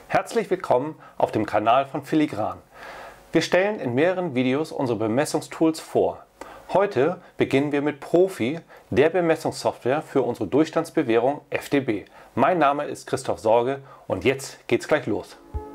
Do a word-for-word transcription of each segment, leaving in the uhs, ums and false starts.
Herzlich willkommen auf dem Kanal von Filigran. Wir stellen in mehreren Videos unsere Bemessungstools vor. Heute beginnen wir mit Profi, der Bemessungssoftware für unsere Durchstandsbewährung F D B. Mein Name ist Christoph Sorge und jetzt geht's gleich los.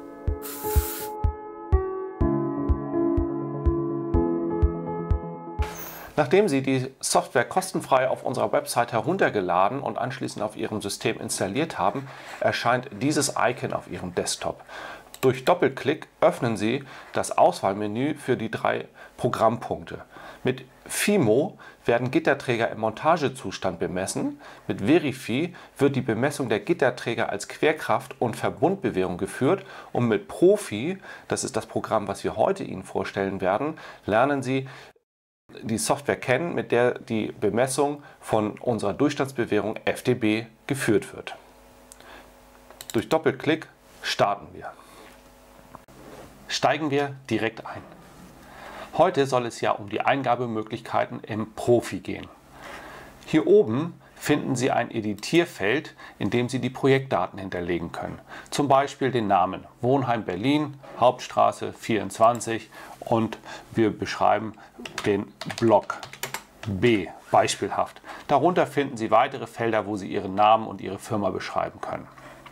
Nachdem Sie die Software kostenfrei auf unserer Website heruntergeladen und anschließend auf Ihrem System installiert haben, erscheint dieses Icon auf Ihrem Desktop. Durch Doppelklick öffnen Sie das Auswahlmenü für die drei Programmpunkte. Mit Fimo werden Gitterträger im Montagezustand bemessen. Mit Verifi wird die Bemessung der Gitterträger als Querkraft- und Verbundbewährung geführt. Und mit Profi, das ist das Programm, was wir heute Ihnen vorstellen werden, lernen Sie die Software kennen, mit der die Bemessung von unserer Durchstandsbewährung F D B geführt wird. Durch Doppelklick starten wir. Steigen wir direkt ein. Heute soll es ja um die Eingabemöglichkeiten im Profi gehen. Hier oben finden Sie ein Editierfeld, in dem Sie die Projektdaten hinterlegen können. Zum Beispiel den Namen Wohnheim Berlin, Hauptstraße vierundzwanzig und wir beschreiben den Block B beispielhaft. Darunter finden Sie weitere Felder, wo Sie Ihren Namen und Ihre Firma beschreiben können.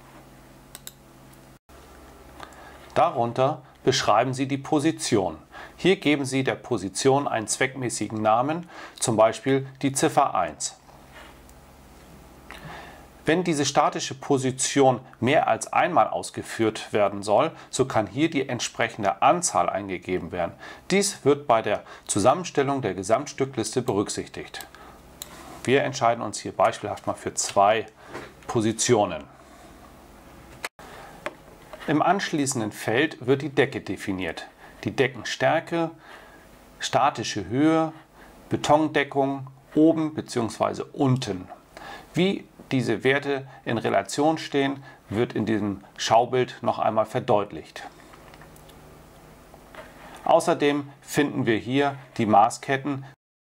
Darunter beschreiben Sie die Position. Hier geben Sie der Position einen zweckmäßigen Namen, zum Beispiel die Ziffer eins. Wenn diese statische Position mehr als einmal ausgeführt werden soll, so kann hier die entsprechende Anzahl eingegeben werden. Dies wird bei der Zusammenstellung der Gesamtstückliste berücksichtigt. Wir entscheiden uns hier beispielhaft mal für zwei Positionen. Im anschließenden Feld wird die Decke definiert. Die Deckenstärke, statische Höhe, Betondeckung oben bzw. unten. Wie diese Werte in Relation stehen, wird in diesem Schaubild noch einmal verdeutlicht. Außerdem finden wir hier die Maßketten.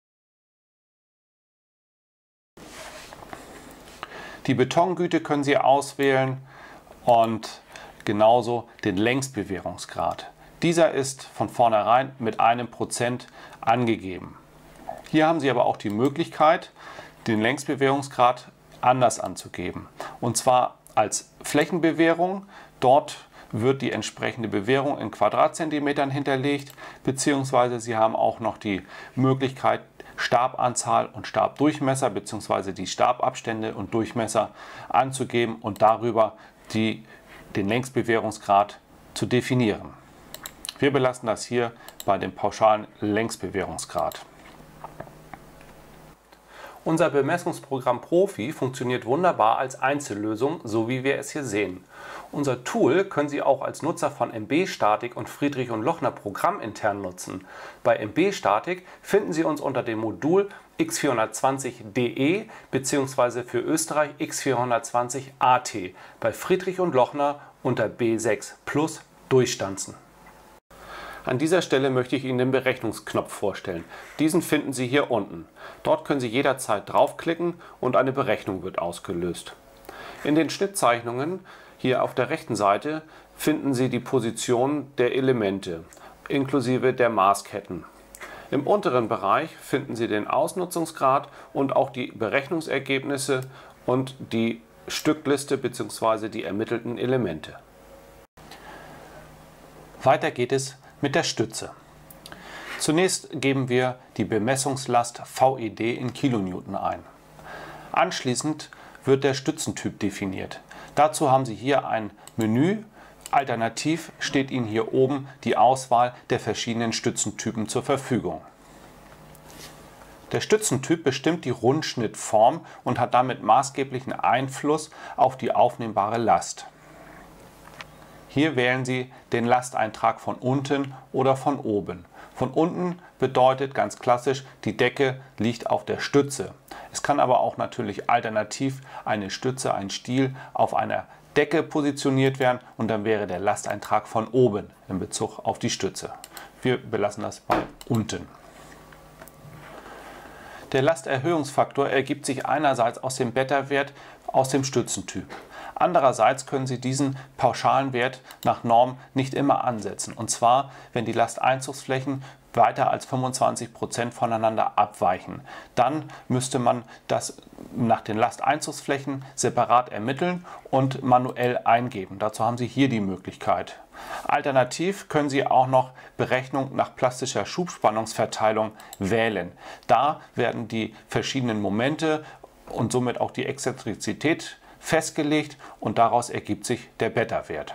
Die Betongüte können Sie auswählen und genauso den Längsbewährungsgrad. Dieser ist von vornherein mit einem Prozent angegeben. Hier haben Sie aber auch die Möglichkeit, den Längsbewährungsgrad anders anzugeben. Und zwar als Flächenbewährung. Dort wird die entsprechende Bewährung in Quadratzentimetern hinterlegt, beziehungsweise Sie haben auch noch die Möglichkeit, Stabanzahl und Stabdurchmesser bzw. die Stababstände und Durchmesser anzugeben und darüber die, den Längsbewährungsgrad zu definieren. Wir belassen das hier bei dem pauschalen Längsbewährungsgrad. Unser Bemessungsprogramm Profi funktioniert wunderbar als Einzellösung, so wie wir es hier sehen. Unser Tool können Sie auch als Nutzer von M B Statik und Friedrich und Lochner programmintern nutzen. Bei M B Statik finden Sie uns unter dem Modul X vierhundertzwanzig D E bzw. für Österreich X vierhundertzwanzig A T, bei Friedrich und Lochner unter B sechs Plus Durchstanzen. An dieser Stelle möchte ich Ihnen den Berechnungsknopf vorstellen. Diesen finden Sie hier unten. Dort können Sie jederzeit draufklicken und eine Berechnung wird ausgelöst. In den Schnittzeichnungen hier auf der rechten Seite finden Sie die Position der Elemente inklusive der Maßketten. Im unteren Bereich finden Sie den Ausnutzungsgrad und auch die Berechnungsergebnisse und die Stückliste bzw. die ermittelten Elemente. Weiter geht es mit der Stütze. Zunächst geben wir die Bemessungslast V E D in Kilonewton ein. Anschließend wird der Stützentyp definiert. Dazu haben Sie hier ein Menü. Alternativ steht Ihnen hier oben die Auswahl der verschiedenen Stützentypen zur Verfügung. Der Stützentyp bestimmt die Rundschnittform und hat damit maßgeblichen Einfluss auf die aufnehmbare Last. Hier wählen Sie den Lasteintrag von unten oder von oben. Von unten bedeutet ganz klassisch, die Decke liegt auf der Stütze. Es kann aber auch natürlich alternativ eine Stütze, ein Stiel auf einer Decke positioniert werden und dann wäre der Lasteintrag von oben in Bezug auf die Stütze. Wir belassen das bei unten. Der Lasterhöhungsfaktor ergibt sich einerseits aus dem Beta-Wert aus dem Stützentyp. Andererseits können Sie diesen pauschalen Wert nach Norm nicht immer ansetzen. Und zwar, wenn die Lasteinzugsflächen weiter als fünfundzwanzig Prozent voneinander abweichen. Dann müsste man das nach den Lasteinzugsflächen separat ermitteln und manuell eingeben. Dazu haben Sie hier die Möglichkeit. Alternativ können Sie auch noch Berechnung nach plastischer Schubspannungsverteilung wählen. Da werden die verschiedenen Momente und somit auch die Exzentrizität festgelegt und daraus ergibt sich der Beta-Wert.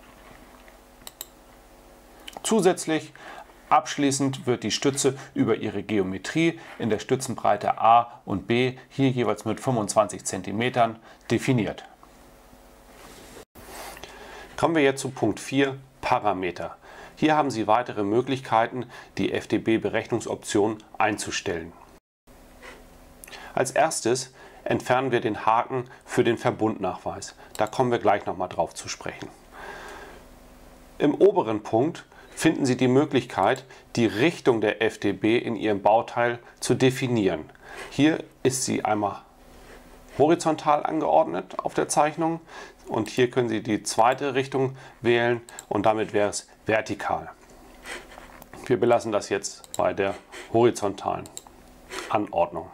Zusätzlich abschließend wird die Stütze über ihre Geometrie in der Stützenbreite A und B, hier jeweils mit fünfundzwanzig Zentimetern, definiert. Kommen wir jetzt zu Punkt vier, Parameter. Hier haben Sie weitere Möglichkeiten, die F D B-Berechnungsoption einzustellen. Als erstes entfernen wir den Haken für den Verbundnachweis. Da kommen wir gleich nochmal drauf zu sprechen. Im oberen Punkt finden Sie die Möglichkeit, die Richtung der F D B in Ihrem Bauteil zu definieren. Hier ist sie einmal horizontal angeordnet auf der Zeichnung und hier können Sie die zweite Richtung wählen und damit wäre es vertikal. Wir belassen das jetzt bei der horizontalen Anordnung.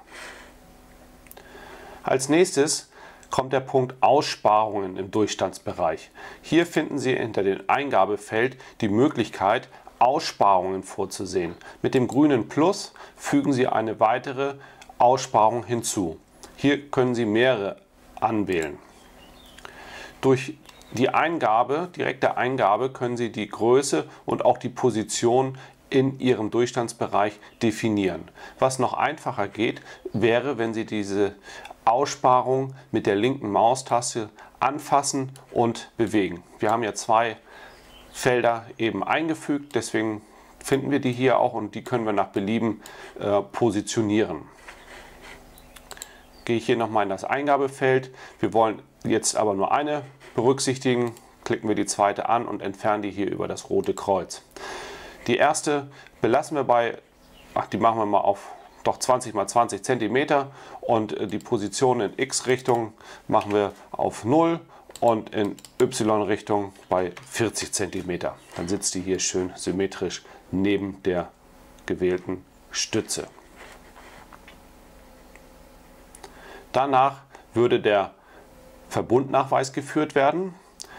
Als nächstes kommt der Punkt Aussparungen im Durchstandsbereich. Hier finden Sie hinter dem Eingabefeld die Möglichkeit, Aussparungen vorzusehen. Mit dem grünen Plus fügen Sie eine weitere Aussparung hinzu. Hier können Sie mehrere anwählen. Durch die Eingabe, direkte Eingabe, können Sie die Größe und auch die Position in Ihrem Durchstandsbereich definieren. Was noch einfacher geht, wäre, wenn Sie diese Aussparung mit der linken Maustaste anfassen und bewegen. Wir haben ja zwei Felder eben eingefügt, deswegen finden wir die hier auch und die können wir nach Belieben äh, positionieren. Gehe ich hier nochmal in das Eingabefeld. Wir wollen jetzt aber nur eine berücksichtigen. Klicken wir die zweite an und entfernen die hier über das rote Kreuz. Die erste belassen wir bei, ach, die machen wir mal auf doch zwanzig mal zwanzig Zentimeter und die Position in X-Richtung machen wir auf null und in Y-Richtung bei vierzig Zentimeter. Dann sitzt die hier schön symmetrisch neben der gewählten Stütze. Danach würde der Verbundnachweis geführt werden.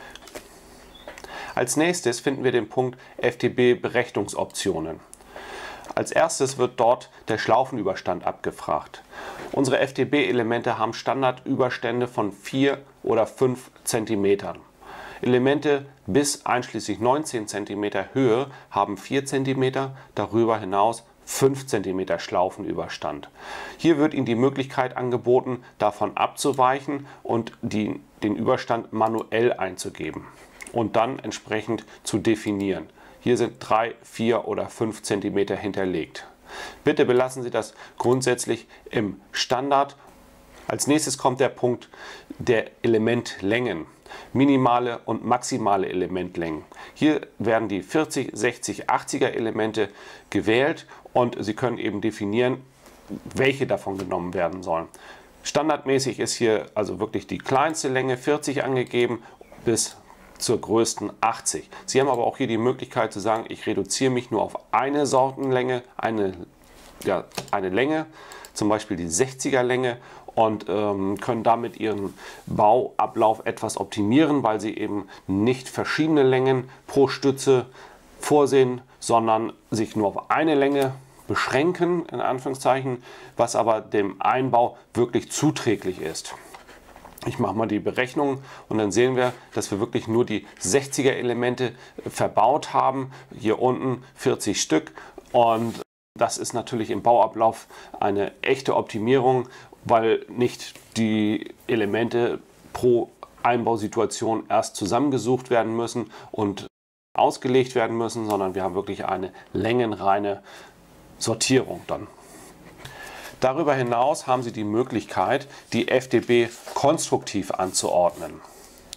Als nächstes finden wir den Punkt F D B-Berechnungsoptionen. Als erstes wird dort der Schlaufenüberstand abgefragt. Unsere F D B-Elemente haben Standardüberstände von vier oder fünf Zentimetern. Elemente bis einschließlich neunzehn Zentimeter Höhe haben vier Zentimeter, darüber hinaus fünf Zentimeter Schlaufenüberstand. Hier wird Ihnen die Möglichkeit angeboten, davon abzuweichen und die, den Überstand manuell einzugeben und dann entsprechend zu definieren. Hier sind drei, vier oder fünf Zentimeter hinterlegt. Bitte belassen Sie das grundsätzlich im Standard. Als nächstes kommt der Punkt der Elementlängen. Minimale und maximale Elementlängen. Hier werden die vierzig, sechzig, achtziger Elemente gewählt und Sie können eben definieren, welche davon genommen werden sollen. Standardmäßig ist hier also wirklich die kleinste Länge vierzig angegeben bis zur größten achtzig. Sie haben aber auch hier die Möglichkeit zu sagen, ich reduziere mich nur auf eine Sortenlänge, eine, ja, eine Länge, zum Beispiel die sechziger Länge und ähm, können damit Ihren Bauablauf etwas optimieren, weil Sie eben nicht verschiedene Längen pro Stütze vorsehen, sondern sich nur auf eine Länge beschränken, in Anführungszeichen, was aber dem Einbau wirklich zuträglich ist. Ich mache mal die Berechnung und dann sehen wir, dass wir wirklich nur die sechziger Elemente verbaut haben. Hier unten vierzig Stück und das ist natürlich im Bauablauf eine echte Optimierung, weil nicht die Elemente pro Einbausituation erst zusammengesucht werden müssen und ausgelegt werden müssen, sondern wir haben wirklich eine längenreine Sortierung dann. Darüber hinaus haben Sie die Möglichkeit, die F D B konstruktiv anzuordnen.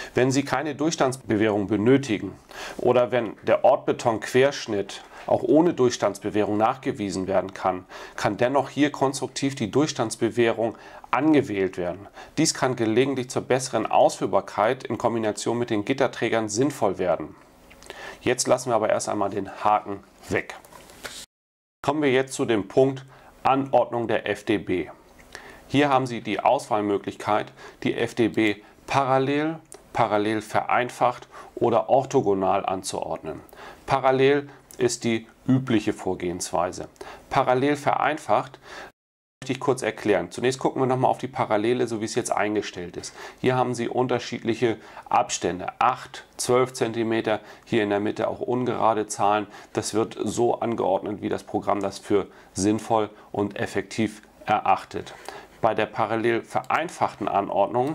Wenn Sie keine Durchstandsbewährung benötigen oder wenn der Ortbeton-Querschnitt auch ohne Durchstandsbewährung nachgewiesen werden kann, kann dennoch hier konstruktiv die Durchstandsbewährung angewählt werden. Dies kann gelegentlich zur besseren Ausführbarkeit in Kombination mit den Gitterträgern sinnvoll werden. Jetzt lassen wir aber erst einmal den Haken weg. Kommen wir jetzt zu dem Punkt Anordnung der F D B. Hier haben Sie die Auswahlmöglichkeit, die F D B parallel, parallel vereinfacht oder orthogonal anzuordnen. Parallel ist die übliche Vorgehensweise. Parallel vereinfacht möchte ich kurz erklären. Zunächst gucken wir nochmal auf die Parallele, so wie es jetzt eingestellt ist. Hier haben Sie unterschiedliche Abstände, acht, zwölf Zentimeter, hier in der Mitte auch ungerade Zahlen. Das wird so angeordnet, wie das Programm das für sinnvoll und effektiv erachtet. Bei der parallel vereinfachten Anordnung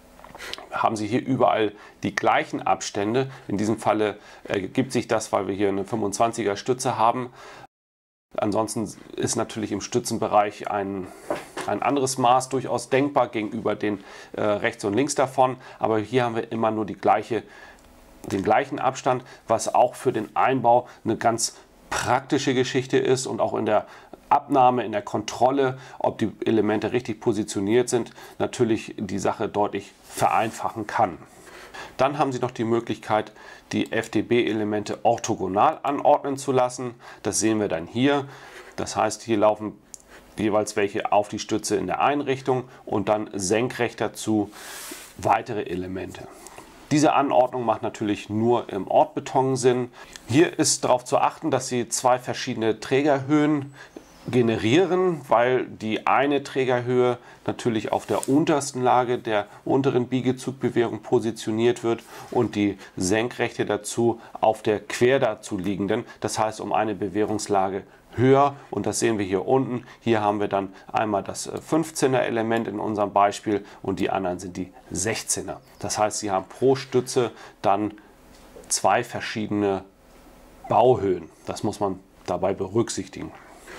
haben Sie hier überall die gleichen Abstände. In diesem Falle ergibt sich das, weil wir hier eine fünfundzwanziger Stütze haben. Ansonsten ist natürlich im Stützenbereich ein, ein anderes Maß durchaus denkbar gegenüber den äh, rechts und links davon. Aber hier haben wir immer nur die gleiche, den gleichen Abstand, was auch für den Einbau eine ganz praktische Geschichte ist und auch in der Abnahme, in der Kontrolle, ob die Elemente richtig positioniert sind, natürlich die Sache deutlich vereinfachen kann. Dann haben Sie noch die Möglichkeit, die F D B-Elemente orthogonal anordnen zu lassen. Das sehen wir dann hier. Das heißt, hier laufen jeweils welche auf die Stütze in der einen Richtung und dann senkrecht dazu weitere Elemente. Diese Anordnung macht natürlich nur im Ortbeton Sinn. Hier ist darauf zu achten, dass Sie zwei verschiedene Trägerhöhen generieren, weil die eine Trägerhöhe natürlich auf der untersten Lage der unteren Biegezugbewehrung positioniert wird und die senkrechte dazu auf der quer dazu liegenden, das heißt um eine Bewährungslage höher, und das sehen wir hier unten. Hier haben wir dann einmal das fünfzehner Element in unserem Beispiel und die anderen sind die sechzehner. Das heißt, Sie haben pro Stütze dann zwei verschiedene Bauhöhen. Das muss man dabei berücksichtigen.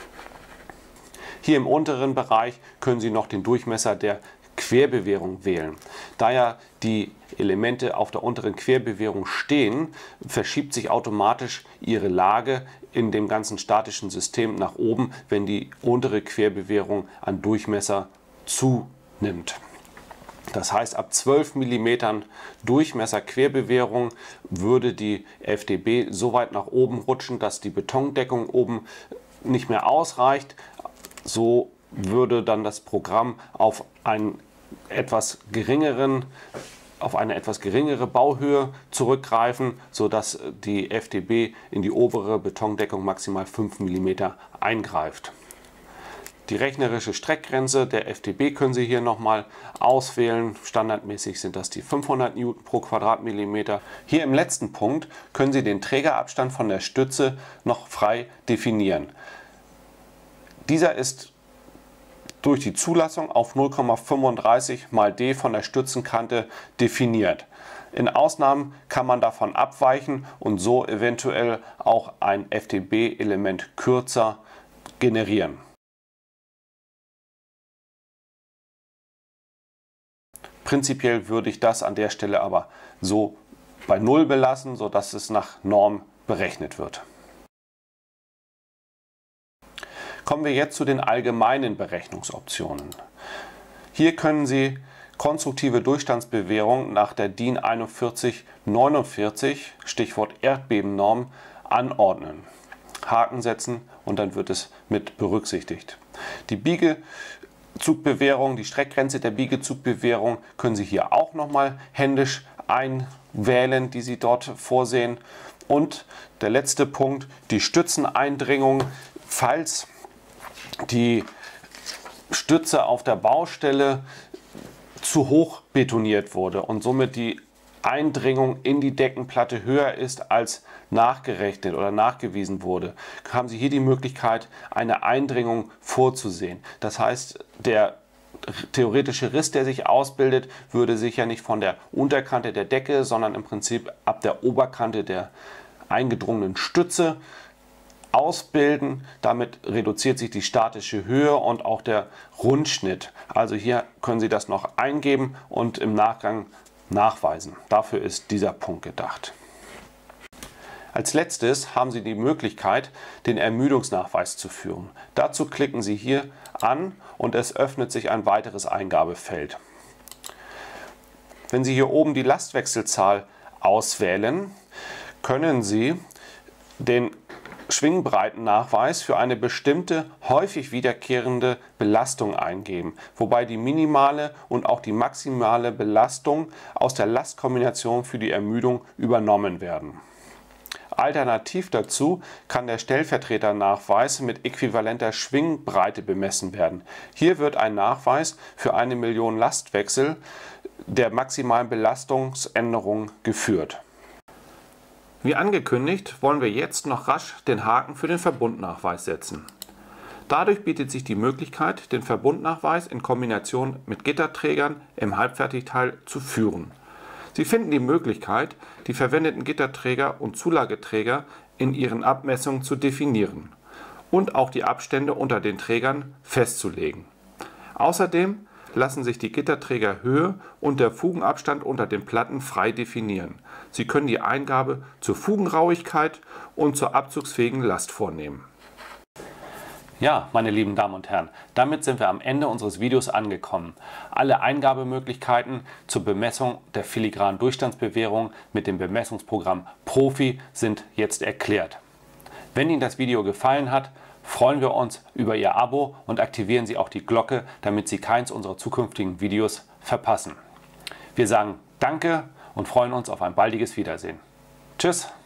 Hier im unteren Bereich können Sie noch den Durchmesser der Querbewehrung wählen. Da ja die Elemente auf der unteren Querbewehrung stehen, verschiebt sich automatisch ihre Lage in dem ganzen statischen System nach oben, wenn die untere Querbewehrung an Durchmesser zunimmt. Das heißt, ab zwölf Millimeter Durchmesser Querbewehrung würde die F D B so weit nach oben rutschen, dass die Betondeckung oben nicht mehr ausreicht. So würde dann das Programm auf einen etwas geringeren, auf eine etwas geringere Bauhöhe zurückgreifen, sodass die F D B in die obere Betondeckung maximal fünf Millimeter eingreift. Die rechnerische Streckgrenze der F D B können Sie hier nochmal auswählen. Standardmäßig sind das die fünfhundert Newton pro Quadratmillimeter. Hier im letzten Punkt können Sie den Trägerabstand von der Stütze noch frei definieren. Dieser ist durch die Zulassung auf null Komma fünfunddreißig mal d von der Stützenkante definiert. In Ausnahmen kann man davon abweichen und so eventuell auch ein F D B-Element kürzer generieren. Prinzipiell würde ich das an der Stelle aber so bei null belassen, sodass es nach Norm berechnet wird. Kommen wir jetzt zu den allgemeinen Berechnungsoptionen. Hier können Sie konstruktive Durchstandsbewährung nach der DIN einundvierzig neunundvierzig, Stichwort Erdbebennorm, anordnen. Haken setzen und dann wird es mit berücksichtigt. Die Biegezugbewehrung, die Streckgrenze der Biegezugbewehrung können Sie hier auch nochmal händisch einwählen, die Sie dort vorsehen. Und der letzte Punkt, die Stützeneindringung, falls die Stütze auf der Baustelle zu hoch betoniert wurde und somit die Eindringung in die Deckenplatte höher ist als nachgerechnet oder nachgewiesen wurde, haben Sie hier die Möglichkeit, eine Eindringung vorzusehen. Das heißt, der theoretische Riss, der sich ausbildet, würde sich ja nicht von der Unterkante der Decke, sondern im Prinzip ab der Oberkante der eingedrungenen Stütze ausbilden. Damit reduziert sich die statische Höhe und auch der Rundschnitt. Also hier können Sie das noch eingeben und im Nachgang nachweisen. Dafür ist dieser Punkt gedacht. Als letztes haben Sie die Möglichkeit, den Ermüdungsnachweis zu führen. Dazu klicken Sie hier an und es öffnet sich ein weiteres Eingabefeld. Wenn Sie hier oben die Lastwechselzahl auswählen, können Sie den Schwingbreitennachweis für eine bestimmte, häufig wiederkehrende Belastung eingeben, wobei die minimale und auch die maximale Belastung aus der Lastkombination für die Ermüdung übernommen werden. Alternativ dazu kann der Stellvertreternachweis mit äquivalenter Schwingbreite bemessen werden. Hier wird ein Nachweis für eine Million Lastwechsel der maximalen Belastungsänderung geführt. Wie angekündigt, wollen wir jetzt noch rasch den Haken für den Verbundnachweis setzen. Dadurch bietet sich die Möglichkeit, den Verbundnachweis in Kombination mit Gitterträgern im Halbfertigteil zu führen. Sie finden die Möglichkeit, die verwendeten Gitterträger und Zulageträger in ihren Abmessungen zu definieren und auch die Abstände unter den Trägern festzulegen. Außerdem lassen sich die Gitterträgerhöhe und der Fugenabstand unter den Platten frei definieren. Sie können die Eingabe zur Fugenrauigkeit und zur abzugsfähigen Last vornehmen. Ja, meine lieben Damen und Herren, damit sind wir am Ende unseres Videos angekommen. Alle Eingabemöglichkeiten zur Bemessung der filigranen Durchstandsbewehrung mit dem Bemessungsprogramm Profi sind jetzt erklärt. Wenn Ihnen das Video gefallen hat, freuen wir uns über Ihr Abo und aktivieren Sie auch die Glocke, damit Sie keins unserer zukünftigen Videos verpassen. Wir sagen Danke und freuen uns auf ein baldiges Wiedersehen. Tschüss!